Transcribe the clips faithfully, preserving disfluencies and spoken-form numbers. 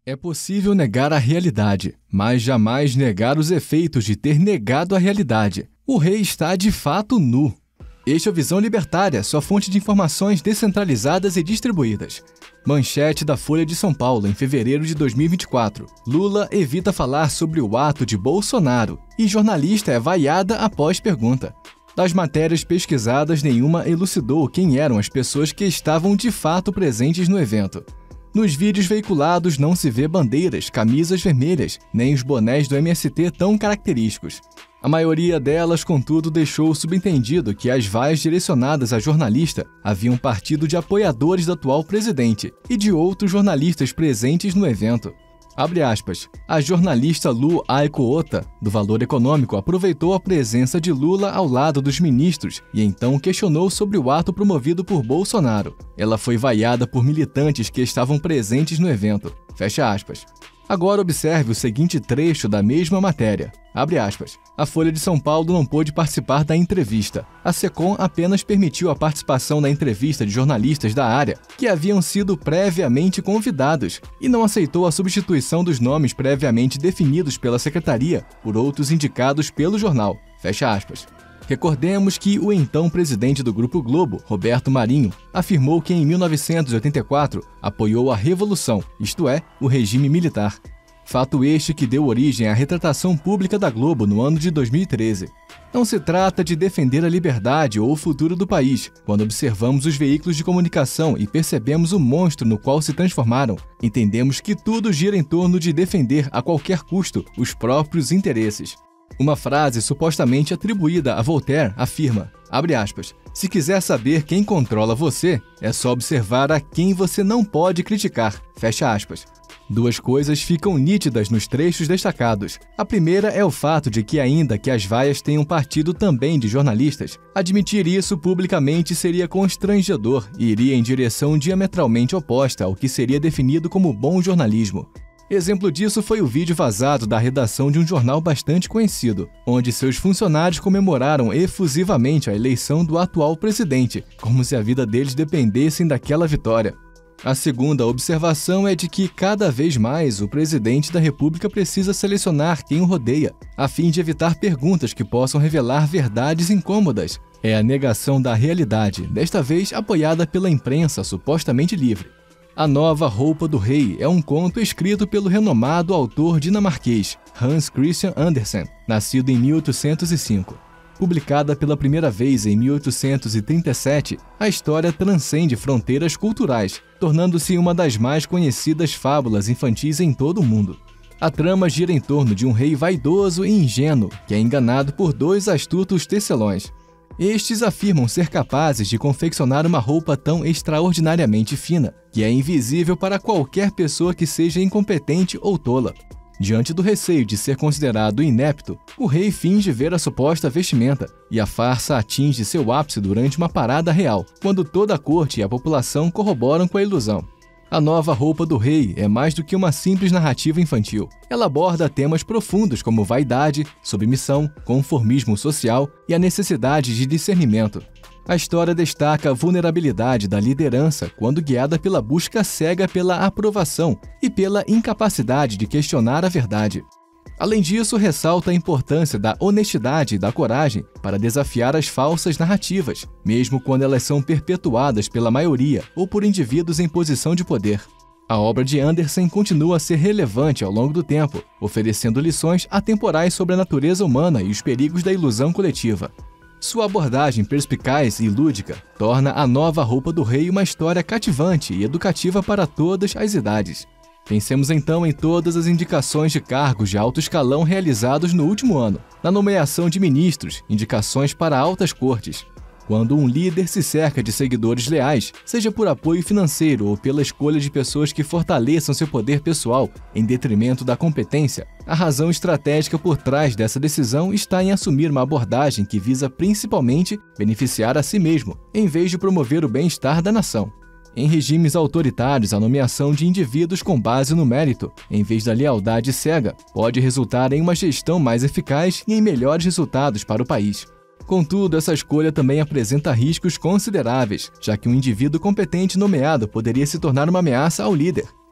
É possível negar a realidade, mas jamais negar os efeitos de ter negado a realidade. O rei está de fato nu. Este é o Visão Libertária, sua fonte de informações descentralizadas e distribuídas. Manchete da Folha de São Paulo, em fevereiro de dois mil e vinte e quatro. Lula evita falar sobre o ato de Bolsonaro e jornalista é vaiada após pergunta. Das matérias pesquisadas, nenhuma elucidou quem eram as pessoas que estavam de fato presentes no evento. Nos vídeos veiculados não se vê bandeiras, camisas vermelhas, nem os bonés do M S T tão característicos. A maioria delas, contudo, deixou subentendido que as vaias direcionadas à jornalista haviam partido de apoiadores do atual presidente e de outros jornalistas presentes no evento. Abre aspas. A jornalista Lu Aiko Ota, do Valor Econômico, aproveitou a presença de Lula ao lado dos ministros e então questionou sobre o ato promovido por Bolsonaro. Ela foi vaiada por militantes que estavam presentes no evento. Fecha aspas. Agora observe o seguinte trecho da mesma matéria. Abre aspas. A Folha de São Paulo não pôde participar da entrevista. A SECOM apenas permitiu a participação na entrevista de jornalistas da área que haviam sido previamente convidados e não aceitou a substituição dos nomes previamente definidos pela secretaria por outros indicados pelo jornal. Fecha aspas. Recordemos que o então presidente do Grupo Globo, Roberto Marinho, afirmou que em mil novecentos e oitenta e quatro apoiou a Revolução, isto é, o regime militar. Fato este que deu origem à retratação pública da Globo no ano de dois mil e treze. Não se trata de defender a liberdade ou o futuro do país. Quando observamos os veículos de comunicação e percebemos o monstro no qual se transformaram, entendemos que tudo gira em torno de defender a qualquer custo os próprios interesses. Uma frase supostamente atribuída a Voltaire afirma, abre aspas, se quiser saber quem controla você, é só observar a quem você não pode criticar, fecha aspas. Duas coisas ficam nítidas nos trechos destacados. A primeira é o fato de que, ainda que as vaias tenham partido também de jornalistas, admitir isso publicamente seria constrangedor e iria em direção diametralmente oposta ao que seria definido como bom jornalismo. Exemplo disso foi o vídeo vazado da redação de um jornal bastante conhecido, onde seus funcionários comemoraram efusivamente a eleição do atual presidente, como se a vida deles dependesse daquela vitória. A segunda observação é de que, cada vez mais, o presidente da República precisa selecionar quem o rodeia, a fim de evitar perguntas que possam revelar verdades incômodas. É a negação da realidade, desta vez apoiada pela imprensa supostamente livre. A Nova Roupa do Rei é um conto escrito pelo renomado autor dinamarquês Hans Christian Andersen, nascido em mil oitocentos e cinco. Publicada pela primeira vez em mil oitocentos e trinta e sete, a história transcende fronteiras culturais, tornando-se uma das mais conhecidas fábulas infantis em todo o mundo. A trama gira em torno de um rei vaidoso e ingênuo que é enganado por dois astutos tecelões. Estes afirmam ser capazes de confeccionar uma roupa tão extraordinariamente fina, que é invisível para qualquer pessoa que seja incompetente ou tola. Diante do receio de ser considerado inepto, o rei finge ver a suposta vestimenta, e a farsa atinge seu ápice durante uma parada real, quando toda a corte e a população corroboram com a ilusão. A Nova Roupa do Rei é mais do que uma simples narrativa infantil. Ela aborda temas profundos como vaidade, submissão, conformismo social e a necessidade de discernimento. A história destaca a vulnerabilidade da liderança quando guiada pela busca cega pela aprovação e pela incapacidade de questionar a verdade. Além disso, ressalta a importância da honestidade e da coragem para desafiar as falsas narrativas, mesmo quando elas são perpetuadas pela maioria ou por indivíduos em posição de poder. A obra de Andersen continua a ser relevante ao longo do tempo, oferecendo lições atemporais sobre a natureza humana e os perigos da ilusão coletiva. Sua abordagem perspicaz e lúdica torna A Nova Roupa do Rei uma história cativante e educativa para todas as idades. Pensemos então em todas as indicações de cargos de alto escalão realizados no último ano, na nomeação de ministros, indicações para altas cortes. Quando um líder se cerca de seguidores leais, seja por apoio financeiro ou pela escolha de pessoas que fortaleçam seu poder pessoal em detrimento da competência, a razão estratégica por trás dessa decisão está em assumir uma abordagem que visa principalmente beneficiar a si mesmo, em vez de promover o bem-estar da nação. Em regimes autoritários, a nomeação de indivíduos com base no mérito, em vez da lealdade cega, pode resultar em uma gestão mais eficaz e em melhores resultados para o país. Contudo, essa escolha também apresenta riscos consideráveis, já que um indivíduo competente nomeado poderia se tornar uma ameaça ao líder,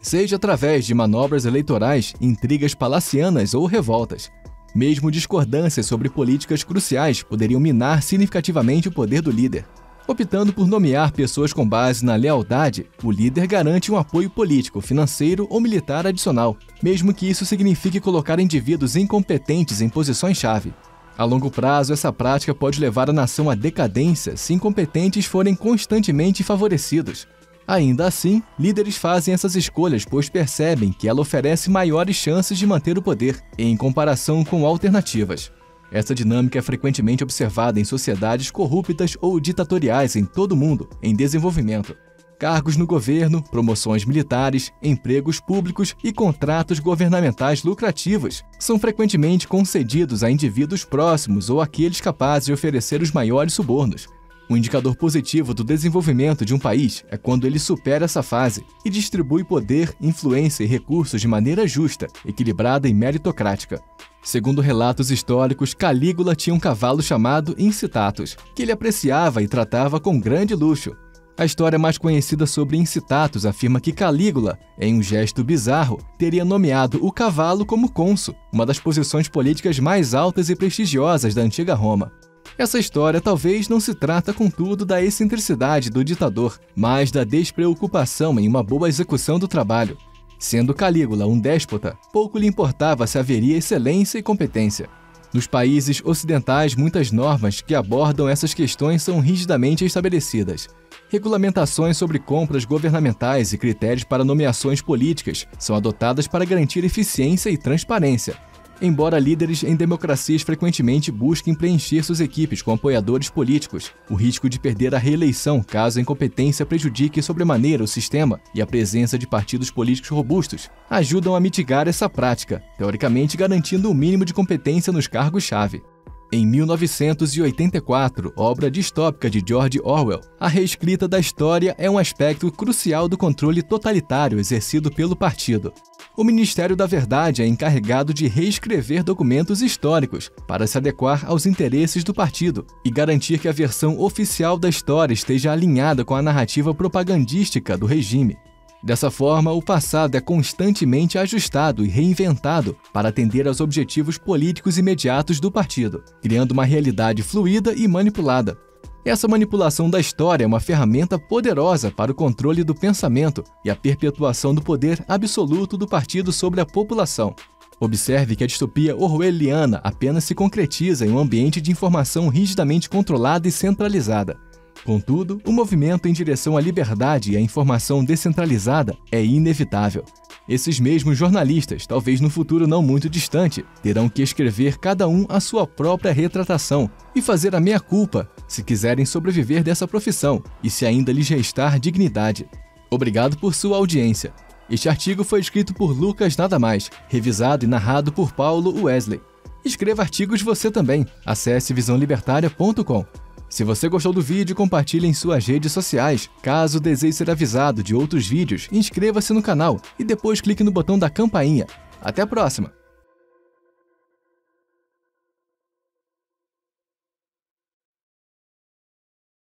seja através de manobras eleitorais, intrigas palacianas ou revoltas. Mesmo discordâncias sobre políticas cruciais poderiam minar significativamente o poder do líder. Optando por nomear pessoas com base na lealdade, o líder garante um apoio político, financeiro ou militar adicional, mesmo que isso signifique colocar indivíduos incompetentes em posições-chave. A longo prazo, essa prática pode levar a nação à decadência se incompetentes forem constantemente favorecidos. Ainda assim, líderes fazem essas escolhas pois percebem que ela oferece maiores chances de manter o poder, em comparação com alternativas. Essa dinâmica é frequentemente observada em sociedades corruptas ou ditatoriais em todo o mundo, em desenvolvimento. Cargos no governo, promoções militares, empregos públicos e contratos governamentais lucrativos são frequentemente concedidos a indivíduos próximos ou àqueles capazes de oferecer os maiores subornos. Um indicador positivo do desenvolvimento de um país é quando ele supera essa fase e distribui poder, influência e recursos de maneira justa, equilibrada e meritocrática. Segundo relatos históricos, Calígula tinha um cavalo chamado Incitatus, que ele apreciava e tratava com grande luxo. A história mais conhecida sobre Incitatus afirma que Calígula, em um gesto bizarro, teria nomeado o cavalo como cônsul, uma das posições políticas mais altas e prestigiosas da antiga Roma. Essa história talvez não se trata, contudo, da excentricidade do ditador, mas da despreocupação em uma boa execução do trabalho. Sendo Calígula um déspota, pouco lhe importava se haveria excelência e competência. Nos países ocidentais, muitas normas que abordam essas questões são rigidamente estabelecidas. Regulamentações sobre compras governamentais e critérios para nomeações políticas são adotadas para garantir eficiência e transparência. Embora líderes em democracias frequentemente busquem preencher suas equipes com apoiadores políticos, o risco de perder a reeleição caso a incompetência prejudique sobremaneira o sistema e a presença de partidos políticos robustos ajudam a mitigar essa prática, teoricamente garantindo o mínimo de competência nos cargos-chave. Em mil novecentos e oitenta e quatro, obra distópica de George Orwell, a reescrita da história é um aspecto crucial do controle totalitário exercido pelo partido. O Ministério da Verdade é encarregado de reescrever documentos históricos para se adequar aos interesses do partido e garantir que a versão oficial da história esteja alinhada com a narrativa propagandística do regime. Dessa forma, o passado é constantemente ajustado e reinventado para atender aos objetivos políticos imediatos do partido, criando uma realidade fluida e manipulada. Essa manipulação da história é uma ferramenta poderosa para o controle do pensamento e a perpetuação do poder absoluto do partido sobre a população. Observe que a distopia orwelliana apenas se concretiza em um ambiente de informação rigidamente controlada e centralizada. Contudo, o movimento em direção à liberdade e à informação descentralizada é inevitável. Esses mesmos jornalistas, talvez no futuro não muito distante, terão que escrever cada um a sua própria retratação e fazer a meia-culpa se quiserem sobreviver dessa profissão e se ainda lhes restar dignidade. Obrigado por sua audiência. Este artigo foi escrito por Lucas Nada Mais, revisado e narrado por Paulo Wesley. Escreva artigos você também. Acesse visão libertária ponto com. Se você gostou do vídeo, compartilhe em suas redes sociais. Caso deseje ser avisado de outros vídeos, inscreva-se no canal e depois clique no botão da campainha. Até a próxima!